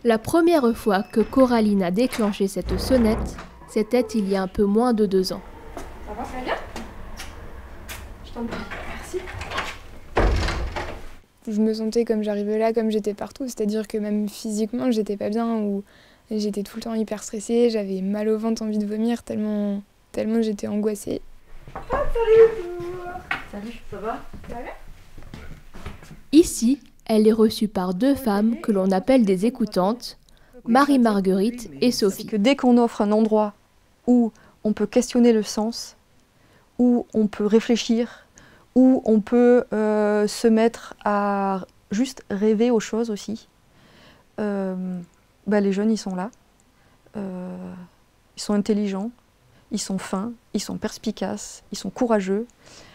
La première fois que Coraline a déclenché cette sonnette, c'était il y a un peu moins de 2 ans. Ça va, ça va bien? Je t'en prie, merci. Je me sentais comme j'arrivais là, comme j'étais partout, c'est-à-dire que même physiquement, j'étais pas bien, ou j'étais tout le temps hyper stressée, j'avais mal au ventre, envie de vomir, tellement j'étais angoissée. Ah, salut! Salut, ça va? Ça va bien? Ici, elle est reçue par 2 femmes que l'on appelle des écoutantes, Marie-Marguerite et Sophie. Que dès qu'on offre un endroit où on peut questionner le sens, où on peut réfléchir, où on peut se mettre à juste rêver aux choses aussi, les jeunes, ils sont là. Ils sont intelligents, ils sont fins, ils sont perspicaces, ils sont courageux.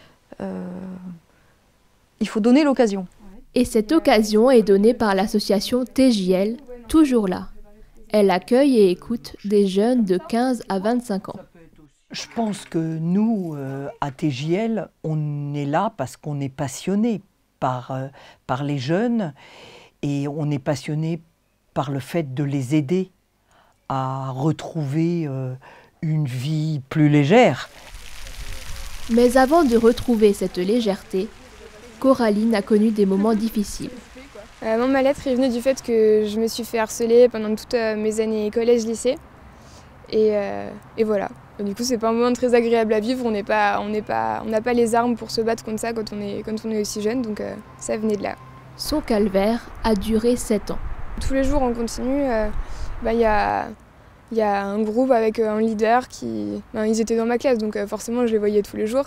Il faut donner l'occasion. Et cette occasion est donnée par l'association TJL, toujours là. Elle accueille et écoute des jeunes de 15 à 25 ans. Je pense que nous, à TJL, on est là parce qu'on est passionné par les jeunes et on est passionné par le fait de les aider à retrouver une vie plus légère. Mais avant de retrouver cette légèreté, Coraline a connu des moments difficiles. Ma lettre est venue du fait que je me suis fait harceler pendant toutes mes années collège-lycée. Et voilà. Et du coup, c'est pas un moment très agréable à vivre. On n'a pas les armes pour se battre contre ça quand on est aussi jeune. Donc ça venait de là. Son calvaire a duré 7 ans. Tous les jours, on continue. Il y a un groupe avec un leader qui... ils étaient dans ma classe, donc forcément, je les voyais tous les jours.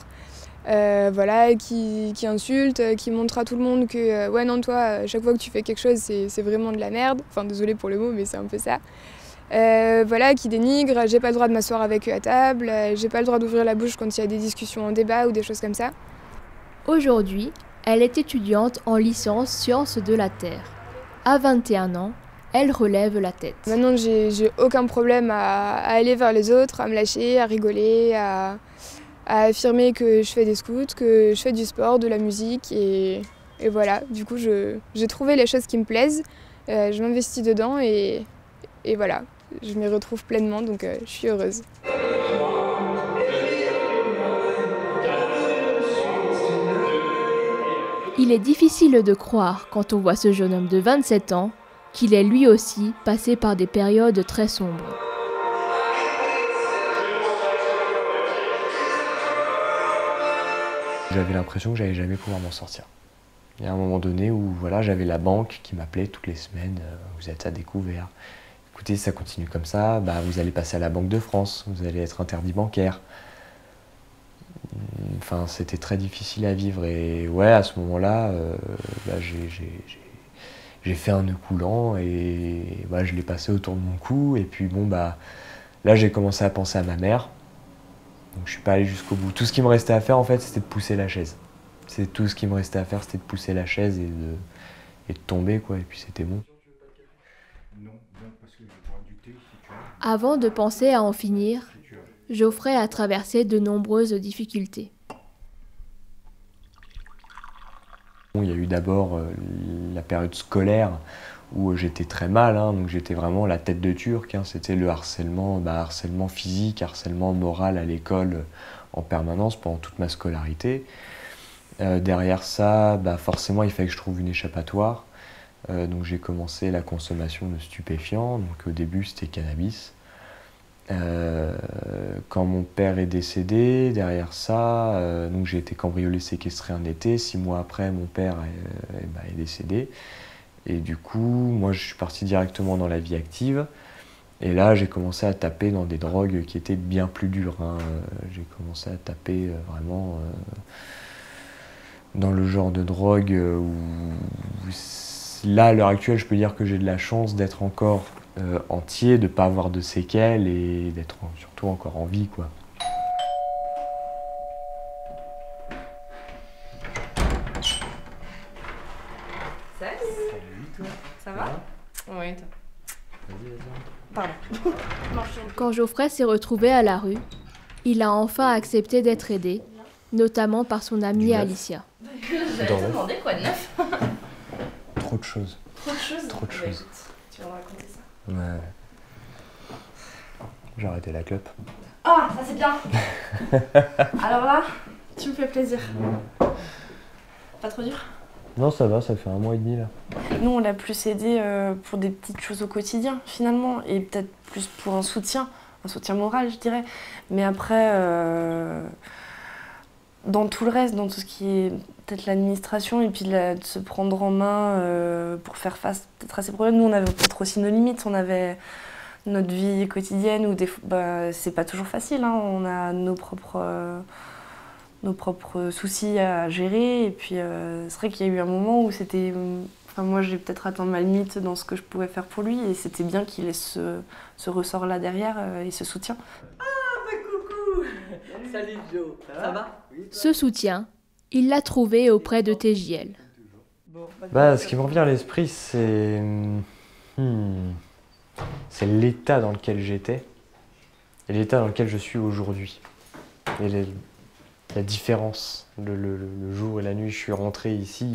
Qui insulte, qui montre à tout le monde que ouais non toi, à chaque fois que tu fais quelque chose c'est vraiment de la merde, enfin désolée pour le mot mais c'est un peu ça. Qui dénigre, j'ai pas le droit de m'asseoir avec eux à table, j'ai pas le droit d'ouvrir la bouche quand il y a des discussions en débat ou des choses comme ça. Aujourd'hui, elle est étudiante en licence sciences de la Terre. À 21 ans, elle relève la tête. Maintenant j'ai aucun problème à aller vers les autres, à me lâcher, à rigoler, à affirmer que je fais des scouts, que je fais du sport, de la musique et voilà. Du coup, j'ai trouvé les choses qui me plaisent, je m'investis dedans et voilà, je m'y retrouve pleinement donc je suis heureuse. Il est difficile de croire quand on voit ce jeune homme de 27 ans qu'il est lui aussi passé par des périodes très sombres. J'avais l'impression que j'allais jamais pouvoir m'en sortir. Il y a un moment donné où voilà, j'avais la banque qui m'appelait toutes les semaines, vous êtes à découvert. Écoutez, si ça continue comme ça, vous allez passer à la Banque de France, vous allez être interdit bancaire. Enfin, c'était très difficile à vivre et ouais, à ce moment-là, j'ai fait un nœud coulant et je l'ai passé autour de mon cou et puis là j'ai commencé à penser à ma mère. Donc je suis pas allé jusqu'au bout. Tout ce qui me restait à faire en fait, c'était de pousser la chaise. C'est tout ce qui me restait à faire, c'était de pousser la chaise et de tomber quoi. Et puis c'était bon. Avant de penser à en finir, Geoffrey a traversé de nombreuses difficultés. Il y a eu d'abord la période scolaire où j'étais très mal, donc j'étais vraiment la tête de turc. C'était le harcèlement, harcèlement physique, harcèlement moral à l'école en permanence pendant toute ma scolarité. Derrière ça, forcément, il fallait que je trouve une échappatoire. Donc j'ai commencé la consommation de stupéfiants. Donc au début, c'était cannabis. Quand mon père est décédé, derrière ça, donc j'ai été cambriolé, séquestré un été. 6 mois après, mon père est décédé. Et du coup, moi, je suis parti directement dans la vie active. Et là, j'ai commencé à taper dans des drogues qui étaient bien plus dures. J'ai commencé à taper vraiment dans le genre de drogue où... Là, à l'heure actuelle, je peux dire que j'ai de la chance d'être encore entier, de ne pas avoir de séquelles et d'être surtout encore en vie, quoi. Salut toi. Ça va? Oui, toi. Vas-y. Pardon. Quand Geoffrey s'est retrouvé à la rue, il a enfin accepté d'être aidé, notamment par son amie Alicia. J'allais te demander quoi de neuf? Trop de choses. Trop de choses? Trop de choses. Écoute, tu vas me raconter ça. Ouais. J'ai arrêté la clope. Ah, ça c'est bien. Alors là, tu me fais plaisir. Pas trop dur? Non, ça va, ça fait 1 mois et demi là. Nous, on l'a plus aidé pour des petites choses au quotidien, finalement, et peut-être plus pour un soutien moral, je dirais. Mais après, dans tout le reste, dans tout ce qui est peut-être l'administration, et puis de se prendre en main pour faire face peut-être à ces problèmes. Nous, on avait peut-être aussi nos limites, on avait notre vie quotidienne où c'est pas toujours facile, hein. On a nos propres soucis à gérer, et puis c'est vrai qu'il y a eu un moment où c'était... Enfin, moi, j'ai peut-être atteint ma limite dans ce que je pouvais faire pour lui, et c'était bien qu'il ait ce ressort-là derrière et ce soutien. Ah, bah coucou. Salut Joe, ça va? Ce soutien, il l'a trouvé auprès de TJL. Ce qui me revient à l'esprit, c'est l'état dans lequel j'étais et l'état dans lequel je suis aujourd'hui. Et la différence, le jour et la nuit, je suis rentré ici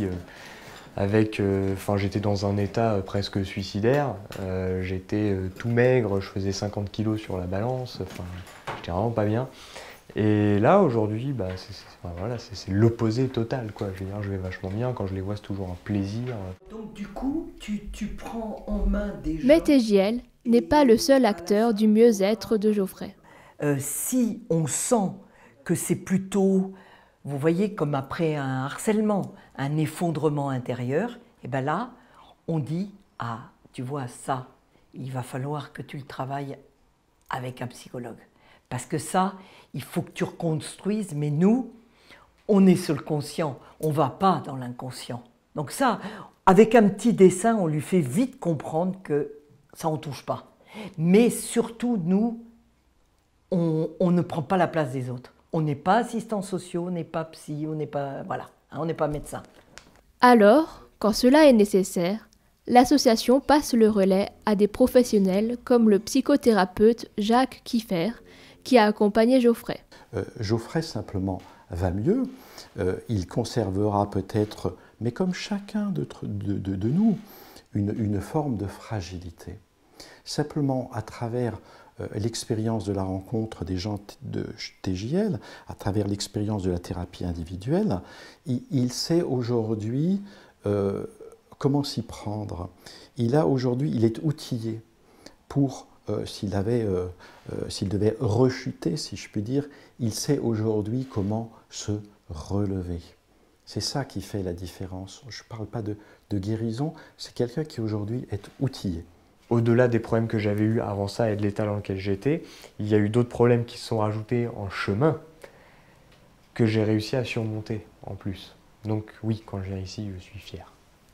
j'étais dans un état presque suicidaire. J'étais tout maigre, je faisais 50 kilos sur la balance, j'étais vraiment pas bien. Et là, aujourd'hui, c'est l'opposé total, quoi. Je veux dire, je vais vachement bien. Quand je les vois, c'est toujours un plaisir. Donc du coup, tu prends en main des gens... Mais TJL n'est pas le seul acteur du mieux-être de Geoffrey. Si on sent que c'est plutôt, vous voyez, comme après un harcèlement, un effondrement intérieur, et bien là, on dit, ah, tu vois, ça, il va falloir que tu le travailles avec un psychologue. Parce que ça, il faut que tu reconstruises, mais nous, on est sur le conscient, on ne va pas dans l'inconscient. Donc ça, avec un petit dessin, on lui fait vite comprendre que ça, on ne touche pas. Mais surtout, nous, on ne prend pas la place des autres. On n'est pas assistants sociaux, on n'est pas psy, on n'est pas, voilà, on n'est pas médecin. Alors, quand cela est nécessaire, l'association passe le relais à des professionnels comme le psychothérapeute Jacques Kiffer, qui a accompagné Geoffrey. Geoffrey simplement va mieux, il conservera peut-être, mais comme chacun de nous, une forme de fragilité. Simplement à travers l'expérience de la rencontre des gens de TJL, à travers l'expérience de la thérapie individuelle, il sait aujourd'hui comment s'y prendre. Il est outillé pour, s'il devait rechuter, si je puis dire, il sait aujourd'hui comment se relever. C'est ça qui fait la différence. Je ne parle pas de guérison, c'est quelqu'un qui aujourd'hui est outillé. Au-delà des problèmes que j'avais eus avant ça et de l'état dans lequel j'étais, il y a eu d'autres problèmes qui se sont rajoutés en chemin que j'ai réussi à surmonter en plus. Donc oui, quand je viens ici, je suis fier.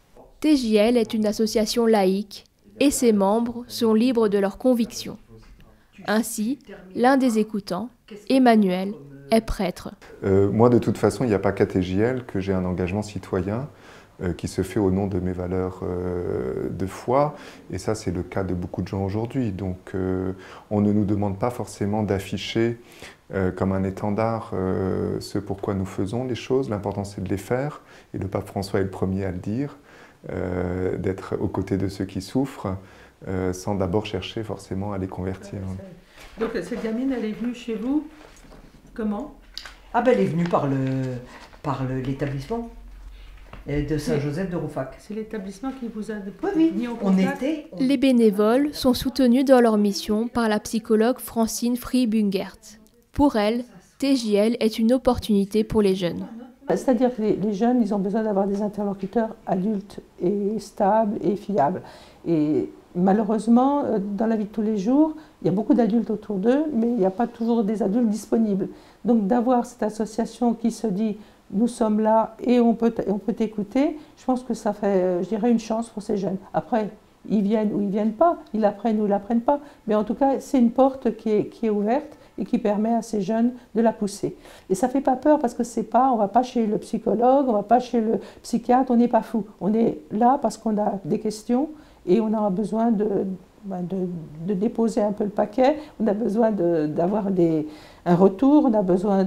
TJL est une association laïque et ses membres sont libres de leurs convictions. Ainsi, l'un des écoutants, Emmanuel, est prêtre. Moi, de toute façon, il n'y a pas qu'à TJL que j'ai un engagement citoyen qui se fait au nom de mes valeurs de foi. Et ça, c'est le cas de beaucoup de gens aujourd'hui. Donc, on ne nous demande pas forcément d'afficher comme un étendard ce pourquoi nous faisons les choses. L'important, c'est de les faire. Et le pape François est le premier à le dire, d'être aux côtés de ceux qui souffrent, sans d'abord chercher forcément à les convertir. Donc, cette gamine, elle est venue chez vous comment? Ah ben, elle est venue par l'établissement de Saint-Joseph de Rouffach. C'est l'établissement qui vous a mis en contact. Les bénévoles sont soutenus dans leur mission par la psychologue Francine Frey-Bungert. Pour elle, TJL est une opportunité pour les jeunes. C'est-à-dire que les jeunes, ils ont besoin d'avoir des interlocuteurs adultes et stables et fiables. Et malheureusement, dans la vie de tous les jours, il y a beaucoup d'adultes autour d'eux, mais il n'y a pas toujours des adultes disponibles. Donc d'avoir cette association qui se dit « nous sommes là et on peut t'écouter », je pense que ça fait, je dirais, une chance pour ces jeunes. Après, ils viennent ou ils ne viennent pas, ils l'apprennent ou ils ne l'apprennent pas, mais en tout cas, c'est une porte qui est ouverte et qui permet à ces jeunes de la pousser. Et ça ne fait pas peur parce que c'est pas, on ne va pas chez le psychologue, on ne va pas chez le psychiatre, on n'est pas fou. On est là parce qu'on a des questions et on a besoin de déposer un peu le paquet, on a besoin d'avoir un retour, on a besoin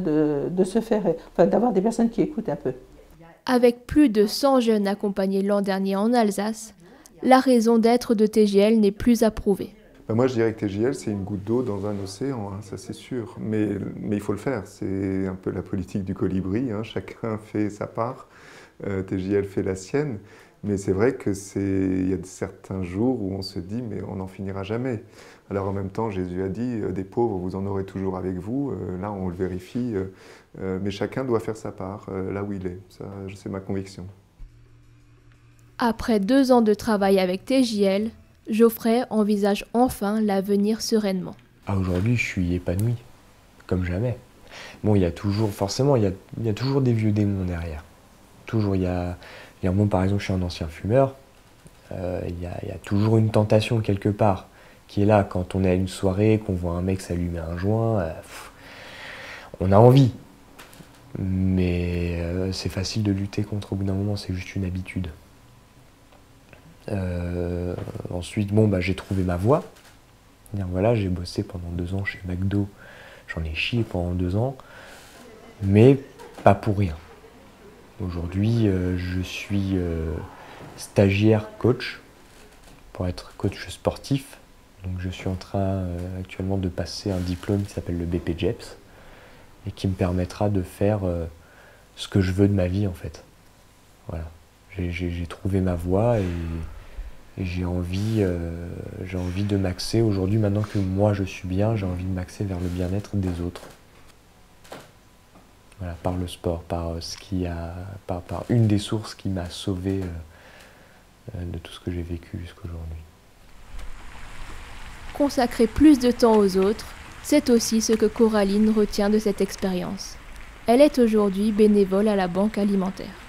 d'avoir des personnes qui écoutent un peu. Avec plus de 100 jeunes accompagnés l'an dernier en Alsace, La raison d'être de TJL n'est plus à prouver. Moi, je dirais que TJL, c'est une goutte d'eau dans un océan, hein, ça c'est sûr. Mais il faut le faire. C'est un peu la politique du colibri. Hein. Chacun fait sa part. TJL fait la sienne. Mais c'est vrai qu'il y a certains jours où on se dit, mais on n'en finira jamais. Alors en même temps, Jésus a dit, des pauvres, vous en aurez toujours avec vous. Là, on le vérifie. Mais chacun doit faire sa part, là où il est. Ça, c'est ma conviction. Après 2 ans de travail avec TJL, Geoffrey envisage enfin l'avenir sereinement. Aujourd'hui, je suis épanoui, comme jamais. Bon, il y a toujours, forcément, il y a toujours des vieux démons derrière. Toujours, moi, par exemple, je suis un ancien fumeur. Il y a toujours une tentation quelque part qui est là quand on est à une soirée, qu'on voit un mec s'allumer un joint. On a envie. Mais c'est facile de lutter contre au bout d'un moment, c'est juste une habitude. Ensuite, j'ai trouvé ma voie. Voilà, j'ai bossé pendant 2 ans chez McDo. J'en ai chié pendant 2 ans, mais pas pour rien. Aujourd'hui, je suis stagiaire coach pour être coach sportif. Donc, je suis en train actuellement de passer un diplôme qui s'appelle le BPJEPS et qui me permettra de faire ce que je veux de ma vie en fait. Voilà, j'ai trouvé ma voie et j'ai envie de m'axer aujourd'hui, maintenant que moi je suis bien, j'ai envie de m'axer vers le bien-être des autres. Voilà, par le sport, par une des sources qui m'a sauvé de tout ce que j'ai vécu jusqu'aujourd'hui. Consacrer plus de temps aux autres, c'est aussi ce que Coraline retient de cette expérience. Elle est aujourd'hui bénévole à la Banque alimentaire.